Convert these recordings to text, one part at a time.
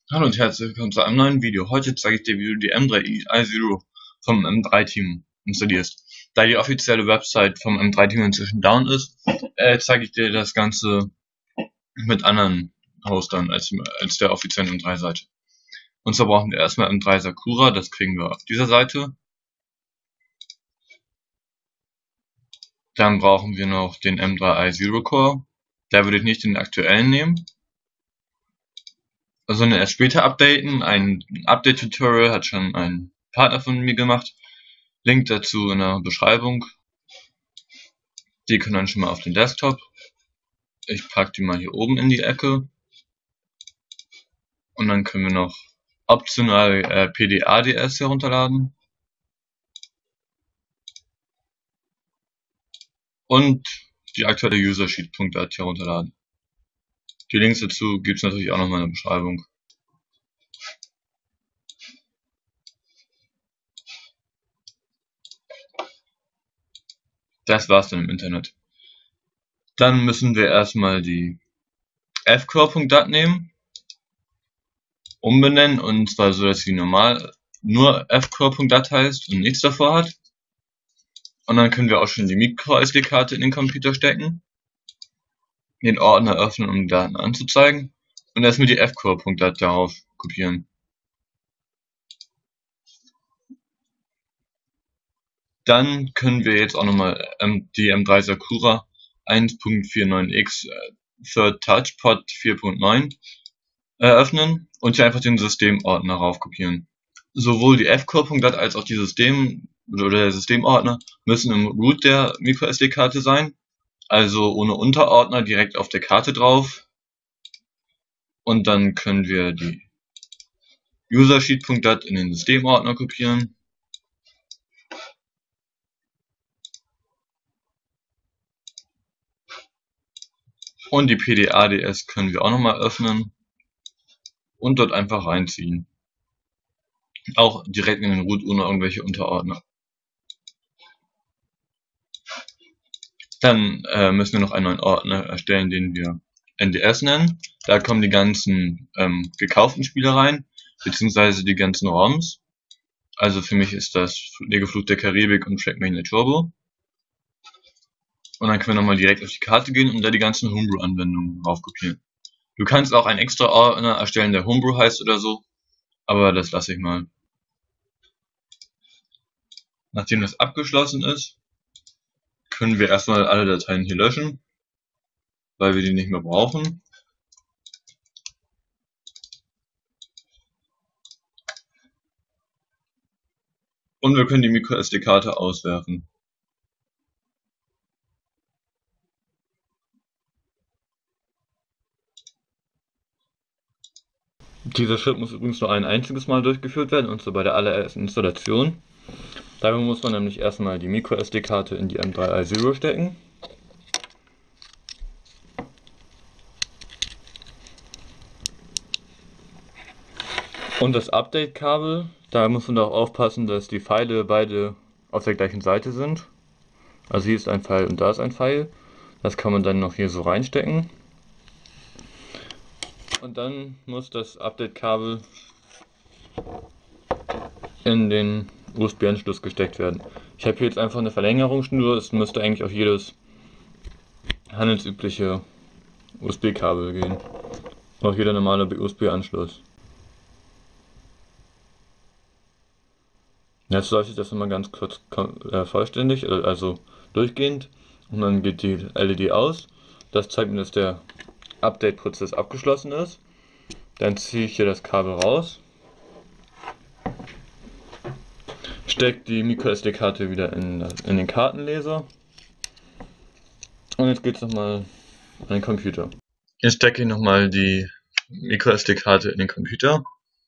Hallo und herzlich willkommen zu einem neuen Video. Heute zeige ich dir, wie du die M3i0 vom M3-Team installierst. Da die offizielle Website vom M3-Team inzwischen down ist, zeige ich dir das Ganze mit anderen Hostern als der offiziellen M3-Seite. Und zwar brauchen wir erstmal M3 Sakura, das kriegen wir auf dieser Seite. Dann brauchen wir noch den M3i Zero Core. Da würde ich nicht den aktuellen nehmen, sondern erst später updaten. Ein Update-Tutorial hat schon ein Partner von mir gemacht. Link dazu in der Beschreibung. Die können dann schon mal auf den Desktop. Ich packe die mal hier oben in die Ecke. Und dann können wir noch optional PDA-DS herunterladen. Und die aktuelle Usersheet.dat herunterladen. Die Links dazu gibt es natürlich auch nochmal in der Beschreibung. Das war's dann im Internet. Dann müssen wir erstmal die fcore.dat nehmen, umbenennen, und zwar so, dass sie normal nur fcore.dat heißt und nichts davor hat. Und dann können wir auch schon die Micro-SD-Karte in den Computer stecken, den Ordner öffnen, um die Daten anzuzeigen, und erstmal die fcore.dat darauf kopieren. Dann können wir jetzt auch nochmal die M3 Sakura 1.49x Third Touch Pod 4.9 öffnen und hier einfach den Systemordner rauf kopieren. Sowohl die fcore.dat als auch die der Systemordner müssen im Root der MicroSD-Karte sein, also ohne Unterordner, direkt auf der Karte drauf. Und dann können wir die Usersheet.dat in den Systemordner kopieren. Und die PDA-DS können wir auch nochmal öffnen und dort einfach reinziehen. Auch direkt in den Root ohne irgendwelche Unterordner. Dann müssen wir noch einen neuen Ordner erstellen, den wir NDS nennen. Da kommen die ganzen gekauften Spiele rein, beziehungsweise die ganzen ROMs. Also für mich ist das Legefluch der Karibik und Trackmania Turbo. Und dann können wir nochmal direkt auf die Karte gehen und da die ganzen Homebrew-Anwendungen raufkopieren. Du kannst auch einen extra Ordner erstellen, der Homebrew heißt oder so, aber das lasse ich mal. Nachdem das abgeschlossen ist, können wir erstmal alle Dateien hier löschen, weil wir die nicht mehr brauchen. Und wir können die MicroSD-Karte auswerfen. Dieser Schritt muss übrigens nur ein einziges Mal durchgeführt werden, und zwar bei der allerersten Installation. Dabei muss man nämlich erstmal die MicroSD-Karte in die M3i0 stecken. Und das Update-Kabel, da muss man auch aufpassen, dass die Pfeile beide auf der gleichen Seite sind. Also hier ist ein Pfeil und da ist ein Pfeil. Das kann man dann noch hier so reinstecken. Und dann muss das Update-Kabel in den USB-Anschluss gesteckt werden. Ich habe hier jetzt einfach eine Verlängerungsschnur. Es müsste eigentlich auf jedes handelsübliche USB-Kabel gehen. Auch jeder normale USB-Anschluss. Jetzt leuchtet das immer ganz kurz vollständig, also durchgehend, und dann geht die LED aus. Das zeigt mir, dass der Update-Prozess abgeschlossen ist. Dann ziehe ich hier das Kabel raus, stecke die MicroSD-Karte wieder in den Kartenleser, und jetzt geht es nochmal an den Computer. Jetzt stecke ich nochmal die MicroSD-Karte in den Computer,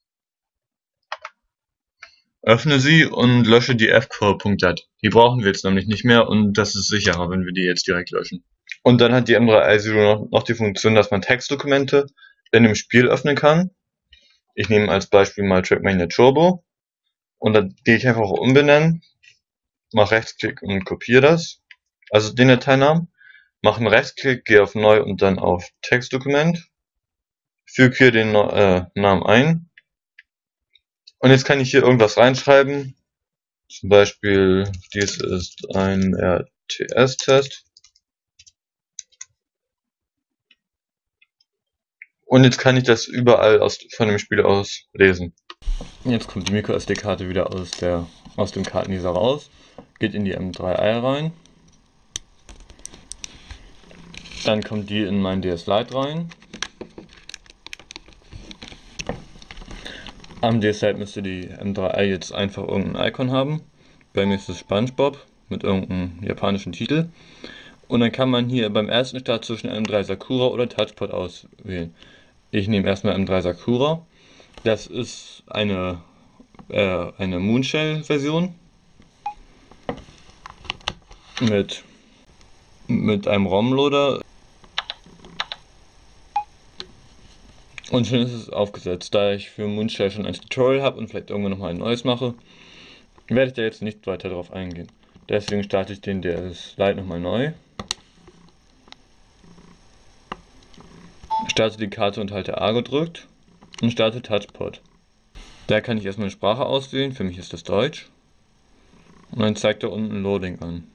öffne sie und lösche die fcore.dat. Die brauchen wir jetzt nämlich nicht mehr, und das ist sicherer, wenn wir die jetzt direkt löschen. Und dann hat die M3i0 noch die Funktion, dass man Textdokumente in dem Spiel öffnen kann. Ich nehme als Beispiel mal Trackmania Turbo, und dann gehe ich einfach auf Umbenennen, mache Rechtsklick und kopiere das, also den Dateinamen, mache einen Rechtsklick, gehe auf Neu und dann auf Textdokument, füge hier den Namen ein. Und jetzt kann ich hier irgendwas reinschreiben. Zum Beispiel, dies ist ein RTS-Test. Und jetzt kann ich das überall von dem Spiel aus lesen. Jetzt kommt die MicroSD-Karte wieder aus dem Kartenleser raus, geht in die M3i rein. Dann kommt die in mein DS Lite rein. Am DS Lite müsste die M3i jetzt einfach irgendein Icon haben. Bei mir ist es SpongeBob mit irgendeinem japanischen Titel. Und dann kann man hier beim ersten Start zwischen M3 Sakura oder Touchpad auswählen. Ich nehme erstmal M3 Sakura. Das ist eine Moonshell-Version mit einem ROM-Loader. Und schon ist es aufgesetzt. Da ich für Moonshell schon ein Tutorial habe und vielleicht irgendwann nochmal ein neues mache, werde ich da jetzt nicht weiter drauf eingehen. Deswegen starte ich den DS Lite nochmal neu. Starte die Karte und halte A gedrückt und starte Touchpad. Da kann ich erstmal eine Sprache auswählen, für mich ist das Deutsch. Und dann zeigt er unten Loading an.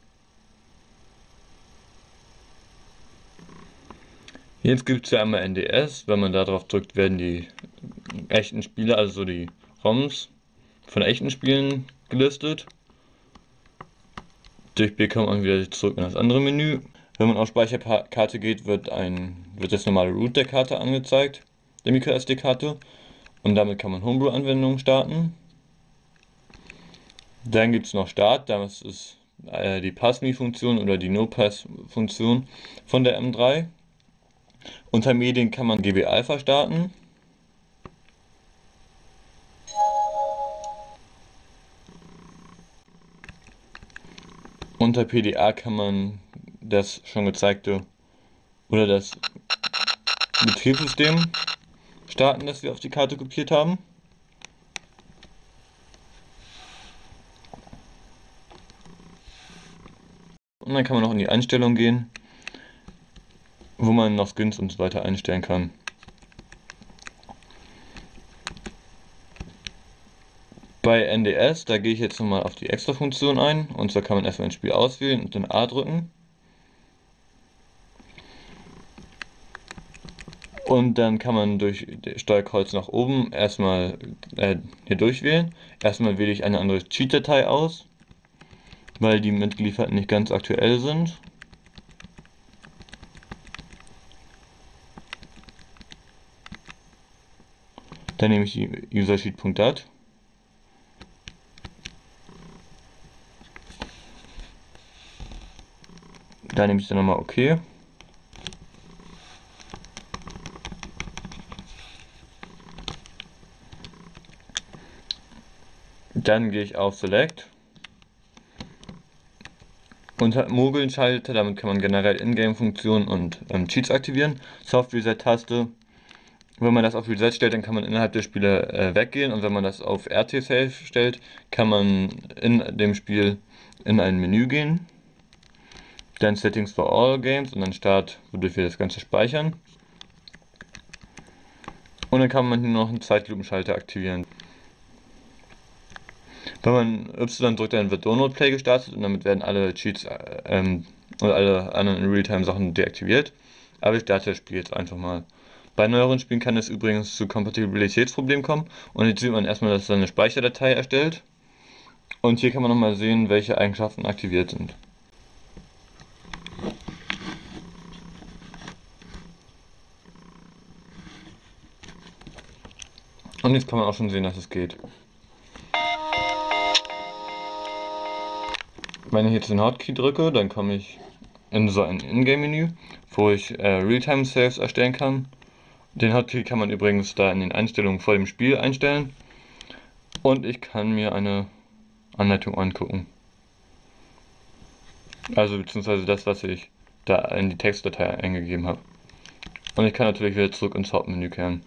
Jetzt gibt es ja einmal NDS, wenn man da drauf drückt, werden die echten Spiele, also die ROMs von echten Spielen gelistet. Durch B kommt man wieder zurück in das andere Menü. Wenn man auf Speicherkarte geht, wird das normale Root der Karte angezeigt, der MicroSD-Karte. Und damit kann man Homebrew-Anwendungen starten. Dann gibt es noch Start, das ist die Pass-Me-Funktion oder die No-Pass-Funktion von der M3. Unter Medien kann man GB Alpha starten. Unter PDA kann man das schon gezeigte oder das Betriebssystem starten, das wir auf die Karte kopiert haben. Und dann kann man noch in die Einstellung gehen, wo man noch Skins und so weiter einstellen kann. Bei NDS, da gehe ich jetzt nochmal auf die Extra-Funktion ein, und zwar kann man erstmal ein Spiel auswählen und dann A drücken. Und dann kann man durch Steuerkreuz nach oben erstmal hier durchwählen. Erstmal wähle ich eine andere Cheat-Datei aus, weil die mitgelieferten nicht ganz aktuell sind. Dann nehme ich die usersheet.dat. Da nehme ich dann nochmal OK. Dann gehe ich auf Select. Unter Mogeln-Schalter, damit kann man generell Ingame-Funktionen und Cheats aktivieren. Soft-Reset-Taste. Wenn man das auf Reset stellt, dann kann man innerhalb der Spiele weggehen, und wenn man das auf RT-Safe stellt, kann man in dem Spiel in ein Menü gehen. Dann Settings for all Games und dann Start, wodurch wir das Ganze speichern. Und dann kann man hier noch einen Zeitlupenschalter aktivieren. Wenn man Y drückt, dann wird Download Play gestartet und damit werden alle Cheats und alle anderen Realtime Sachen deaktiviert. Aber ich starte das Spiel jetzt einfach mal. Bei neueren Spielen kann es übrigens zu Kompatibilitätsproblemen kommen, und jetzt sieht man erstmal, dass es eine Speicherdatei erstellt. Und hier kann man nochmal sehen, welche Eigenschaften aktiviert sind. Und jetzt kann man auch schon sehen, dass es geht. Wenn ich jetzt den Hotkey drücke, dann komme ich in so ein Ingame-Menü, wo ich Realtime-Saves erstellen kann. Den Hotkey kann man übrigens da in den Einstellungen vor dem Spiel einstellen. Und ich kann mir eine Anleitung angucken. Also beziehungsweise das, was ich da in die Textdatei eingegeben habe. Und ich kann natürlich wieder zurück ins Hauptmenü kehren.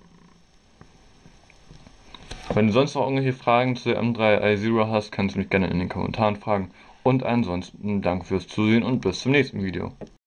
Wenn du sonst noch irgendwelche Fragen zu der M3i0 hast, kannst du mich gerne in den Kommentaren fragen. Und ansonsten danke fürs Zusehen und bis zum nächsten Video.